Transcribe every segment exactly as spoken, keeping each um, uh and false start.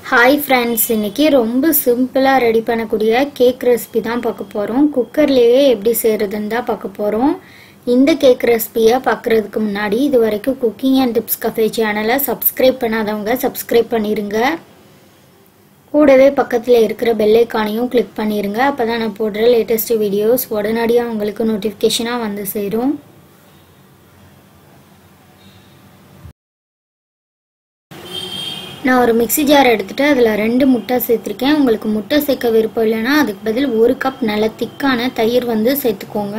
High friends इनकी रोम्ब सिंपला रेडी पण्णக்கூடிய केक रेसिपी தான் பார்க்க போறோம் குக்கர்லயே எப்படி செய்யறதுன்னு தான் பார்க்க போறோம் இந்த கேக் ரெசிபியை பார்க்கிறதுக்கு முன்னாடி இதுவரைக்கும் குக்கிங் அண்ட் டிப்ஸ் கஃபே சேனலை சப்ஸ்கிரைப் பண்ணாதவங்க சப்ஸ்கிரைப் பண்ணிருங்க கூடவே பக்கத்துல இருக்கிற பெல் ஐகானையும் கிளிக் பண்ணிருங்க அப்பதான் நான் போடுற லேட்டஸ்ட் வீடியோஸ் உடனடியா உங்களுக்கு நோட்டிஃபிகேஷனா வந்து சேரும் நான் ஒரு மிக்ஸி ஜார் எடுத்துட்டு அதுல ரெண்டு முட்டை சேர்த்திருக்கேன் உங்களுக்கு முட்டை சேர்க்க விருப்பம் இல்லனா அதுக்கு பதில் ஒரு கப் நல்ல திக்கான தயிர் வந்து சேர்த்துக்கோங்க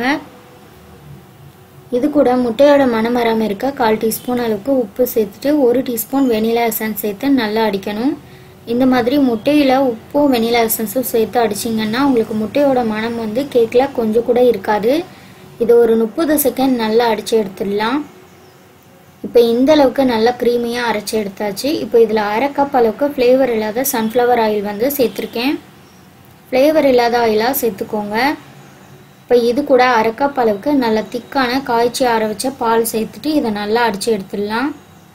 இது கூட முட்டையோட மணம் வராம இருக்க கால் டீஸ்பூன் அளவுக்கு உப்பு சேர்த்துட்டு ஒரு டீஸ்பூன் வெனிலா எசன்ஸ் சேர்த்து நல்லா அடிக்கணும் இந்த மாதிரி முட்டையில உப்பும் வெனிலா எசன்ஸும் சேர்த்து அடிச்சீங்கன்னா உங்களுக்கு முட்டையோட மணம் வந்து கேக்ல கொஞ்சம் கூட இருக்காது இது ஒரு முப்பது செகண்ட் நல்லா அடிச்சு எடுத்துடலாம் இப்போ இந்த அளவுக்கு நல்ல க்ரீமியா அரைச்சு எடுத்தாச்சு இப்போ இதுல அரை கப் அளவுக்கு ஃப்ளேவர் இல்லாத சன்ஃப்ளவர் ஆயில் வந்து சேர்த்திருக்கேன் ஃப்ளேவர் இல்லாத ஆயிலா சேர்த்துக்கோங்க இப்போ இது கூட அரை கப் அளவுக்கு நல்ல திக்கான காய்ச்சி ஆற வச்ச பால் சேர்த்துட்டு இத நல்லா அடிச்சு எடுத்துடலாம்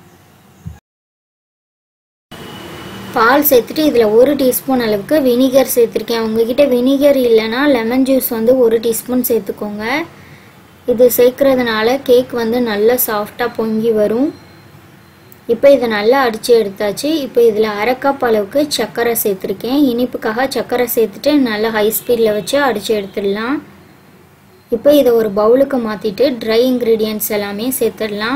பால் சேர்த்துட்டு இதுல ஒரு டீஸ்பூன் அளவுக்கு வினிகர் சேர்த்திருக்கேன் உங்ககிட்ட வினிகர் இல்லனா லெமன் ஜூஸ் வந்து ஒரு டீஸ்பூன் சேர்த்துக்கோங்க இது சேர்க்கிறதுனால கேக் வந்து நல்ல சாஃப்ட்டா பொங்கி வரும் இப்போ இத நல்லா அடிச்சு எடுத்தாச்சு இப்போ இதுல அரை கப் அளவுக்கு சர்க்கரை சேர்த்திருக்கேன் இனிப்புக்காக சர்க்கரை சேர்த்துட்டு நல்லா ஹை ஸ்பீட்ல வச்சு அடிச்சு எடுத்துடலாம் இப்போ இத ஒரு பவுலுக்கு மாத்திட்டு ட்ரை இன்கிரிடியன்ட்ஸ் எல்லாமே சேர்த்துடலாம்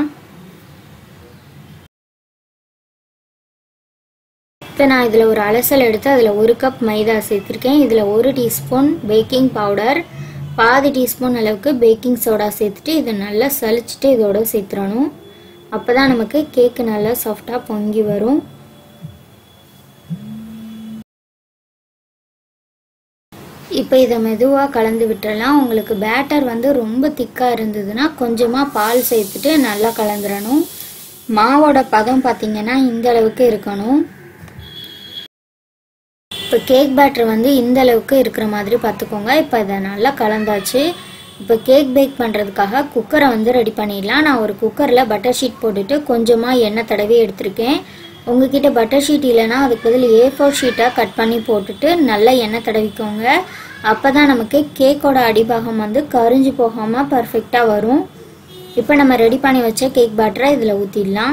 இப்போ நான் இதுல ஒரு அலசல் எடுத்து அதுல ஒரு கப் மைதா சேர்த்திருக்கேன் இதுல ஒரு டீஸ்பூன் பேக்கிங் பவுடர் பாதி டீஸ்பூன் அளவுக்கு பேக்கிங் சோடா சேர்த்துட்டு இத நல்லா சலிச்சிட்டு இதோட சேர்த்துறணும் அப்பதான் நமக்கு கேக் நல்லா சாஃப்ட்டா பொங்கி வரும் இப்போ இத மெதுவா கலந்து விட்டுறலாம் உங்களுக்கு பேட்டர் வந்து ரொம்ப திக்கா இருந்ததுனா கொஞ்சமா பால் சேர்த்துட்டு நல்லா கலந்துறணும் மாவோட பதம் பாத்தீங்கன்னா இந்த அளவுக்கு இருக்கணும் இப்போ கேக் பேட்டர் வந்து இந்த அளவுக்கு இருக்கிற மாதிரி பாத்துக்கோங்க இப்போ இத நல்லா கலந்தாச்சு இப்போ கேக் பேக் பண்றதுக்காக குக்கரை வந்து ரெடி பண்ணிடலாம் நான் ஒரு குக்கர்ல பட்டர் ஷீட் போட்டுட்டு கொஞ்சமா எண்ணெய் தடவி எடுத்துர்க்கேன் உங்ககிட்ட பட்டர் ஷீட் இல்லனா அதுக்கு பதில் ஏ ஃபோர் ஷீட்டா கட் பண்ணி போட்டுட்டு நல்லா எண்ணெய் தடவிக்கோங்க அப்பதான் நமக்கு கேக்கோட அடிபாகம் வந்து கரிஞ்சு போகாம பெர்ஃபெக்ட்டா வரும் இப்போ நம்ம ரெடி பண்ணி வச்ச கேக் பேட்டரை இதல ஊத்திடலாம்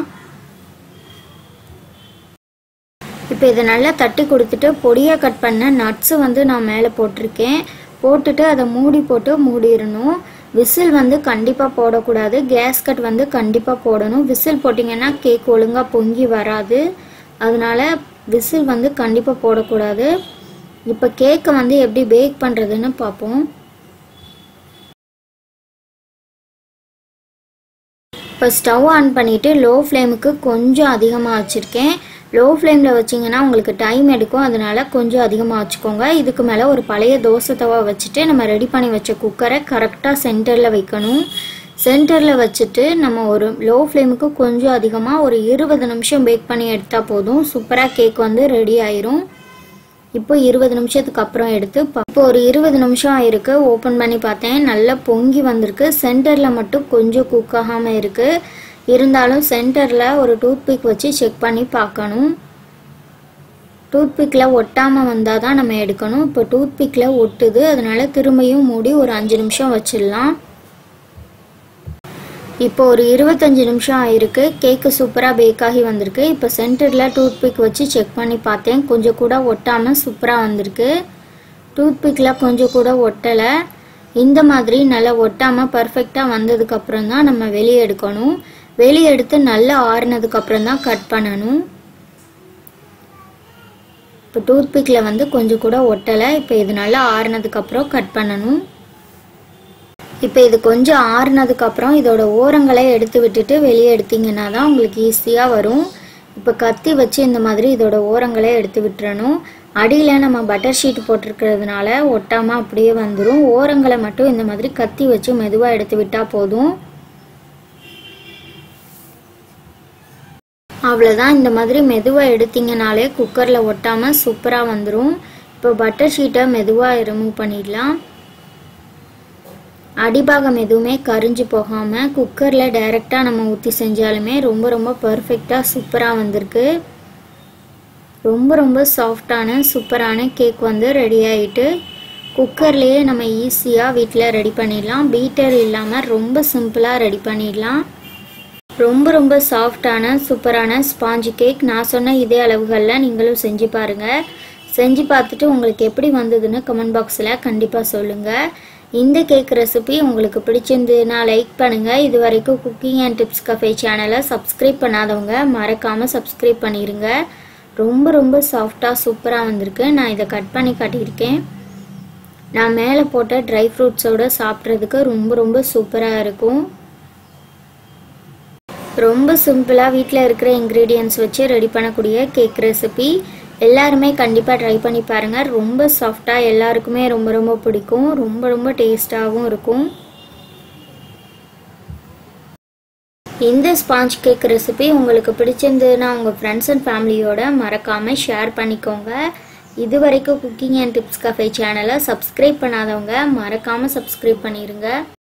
இப்போ இத நல்லா தட்டி கொடுத்துட்டு பொடியா கட் பண்ண நட்ஸ் வந்து நான் மேலே போட்டுர்க்கேன் போட்டுட்டு அத மூடி போட்டு மூடிரணும் விசில் வந்து கண்டிப்பா போட கூடாது கேஸ் கட் வந்து கண்டிப்பா போடணும் விசில் போடிங்கனா கேக் ஒழுங்கா பொங்கி வராது அதனால விசில் வந்து கண்டிப்பா போட கூடாது இப்போ கேக்க வந்து எப்படி பேக் பண்றதுன்னு பாப்போம் இப்போ ஸ்டவ் ஆன் பண்ணிட்டு லோ ஃப்ளேமுக்கு கொஞ்சம் அதிகமா வச்சிருக்கேன் லோ ஃப்ளேம்ல வச்சீங்கன்னா உங்களுக்கு டைம் எடுக்கும் அதனால கொஞ்சம் அதிகமா வச்சுக்கோங்க இதுக்கு மேல ஒரு பழைய தோசை தவா வச்சிட்டு நம்ம ரெடி பண்ணி வச்ச குக்கரை கரெக்ட்டா சென்டர்ல வைக்கணும் சென்டர்ல வச்சிட்டு நம்ம ஒரு லோ ஃப்ளேமுக்கு கொஞ்சம் அதிகமா ஒரு இருபது நிமிஷம் பேக் பண்ணி எடுத்தா போதும் சூப்பரா கேக் வந்து ரெடி ஆயிரும் இப்போ இருபது நிமிஷத்துக்கு அப்புறம் எடுத்து இப்போ ஒரு இருபது நிமிஷம் ஆயிருக்கு ஓபன் பண்ணி பார்த்தேன் நல்லா பொங்கி வந்திருக்கு சென்டர்ல மட்டும் கொஞ்சம் குக் ஆகாம இருக்கு இருந்தாலும் சென்டர்ல ஒரு டூத் பிக் வச்சு செக் பண்ணி பார்க்கணும் டூத் பிக்ல ஒட்டாம வந்தாதான் நம்ம எடுக்கணும் இப்போ டூத் பிக்ல ஒட்டுது அதனால திரும்பியும் மூடி ஒரு அஞ்சு நிமிஷம் வச்சிடலாம் இப்போ ஒரு இருபத்தஞ்சு நிமிஷம் ஆயிருக்கு கேக் சூப்பரா பேக் ஆகி வந்திருக்கு இப்போ சென்டர்ல டூத் பிக் வச்சு செக் பண்ணி பார்த்தேன் கொஞ்சம் கூட ஒட்டாம சூப்பரா வந்திருக்கு டூத் பிக்ல கொஞ்சம் கூட ஒட்டல இந்த மாதிரி நல்லா ஒட்டாம பெர்ஃபெக்ட்டா வந்ததுக்கு அப்புறம் தான் நம்ம வெளியே எடுக்கணும் வெளியே எடுத்து நல்லா ஆறுனதுக்கு அப்புறம் தான் கட் பண்ணனும் இப்போ டூத் பிக்ல வந்து கொஞ்சம் கூட ஒட்டல இப்போ இது நல்லா ஆறுனதுக்கு அப்புறம் கட் பண்ணனும் இப்போ இது கொஞ்சம் ஆறுனதுக்கு அப்புறம் இதோட ஓரங்களை எடுத்து விட்டுட்டு வெளியே எடுத்தீங்கன்னா தான் உங்களுக்கு ஈஸியா வரும் இப்போ கத்தி வச்சு இந்த மாதிரி இதோட ஓரங்களை எடுத்து விட்டுறணும் அடியில நம்ம பட்டர் ஷீட் போட்டுக்கிறதுனால ஒட்டாம அப்படியே வந்துரும் ஓரங்களை மட்டும் இந்த மாதிரி கத்தி வச்சு மெதுவா எடுத்து விட்டா போதும் அவ்வளவுதான் இந்த மாதிரி மெதுவா எடுத்தீங்கனாலே குக்கர்ல ஒட்டாம சூப்பரா வந்துரும் இப்போ பட்டர் ஷீட்டை மெதுவா ரிமூவ் பண்ணிடலாம் அடிபாகம் எதுவுமே கரிஞ்சு போகாம குக்கர்ல டைரக்ட்டா நம்ம ஊத்தி செஞ்சாலுமே ரொம்ப ரொம்ப பெர்ஃபெக்ட்டா சூப்பரா வந்திருக்கு ரொம்ப ரொம்ப சாஃப்டான சூப்பரான கேக் வந்து ரெடி ஆகிட்டு குக்கர்லேயே நம்ம ஈஸியாக வீட்டில் ரெடி பண்ணிடலாம். பீட்டர் இல்லாமல் ரொம்ப சிம்பிளாக ரெடி பண்ணிடலாம். ரொம்ப ரொம்ப சாஃப்டான சூப்பரான ஸ்பாஞ்ச் கேக் நான் சொன்ன இதே அளவுகளில் நீங்களும் செஞ்சு பாருங்கள். செஞ்சு பார்த்துட்டு உங்களுக்கு எப்படி வந்ததுன்னு கமெண்ட் பாக்ஸில் கண்டிப்பாக சொல்லுங்கள். இந்த கேக் ரெசிபி உங்களுக்கு பிடிச்சிருந்ததுன்னா லைக் பண்ணுங்கள். இது வரைக்கும் குக்கிங் அண்ட் டிப்ஸ் கஃபே சேனலை சப்ஸ்கிரைப் பண்ணாதவங்க மறக்காமல் சப்ஸ்கிரைப் பண்ணிடுங்க. ரொம்ப ரொம்ப சாஃப்டாக சூப்பராக வந்திருக்கு. நான் இதை கட் பண்ணி காட்டியிருக்கேன். நான் மேலே போட்ட ட்ரை ஃப்ரூட்ஸோடு சாப்பிட்றதுக்கு ரொம்ப ரொம்ப சூப்பராக இருக்கும். ரொம்ப சிம்பிளாக வீட்டில் இருக்கிற இன்க்ரீடியன்ட்ஸ் வச்சு ரெடி பண்ணக்கூடிய கேக் ரெசிபி எல்லாருமே கண்டிப்பாக ட்ரை பண்ணி பாருங்கள். ரொம்ப சாஃப்டாக எல்லாருக்குமே ரொம்ப ரொம்ப பிடிக்கும். ரொம்ப ரொம்ப டேஸ்ட்டாகவும் இருக்கும். இந்த ஸ்பாஞ்ச் கேக் ரெசிபி உங்களுக்கு பிடிச்சிருந்ததுன்னா உங்கள் ஃப்ரெண்ட்ஸ் அண்ட் ஃபேமிலியோட மறக்காமல் ஷேர் பண்ணிக்கோங்க. இது வரைக்கும் குக்கிங் அண்ட் டிப்ஸ் கஃபே சேனலை சப்ஸ்கிரைப் பண்ணாதவங்க மறக்காமல் சப்ஸ்கிரைப் பண்ணிடுங்க.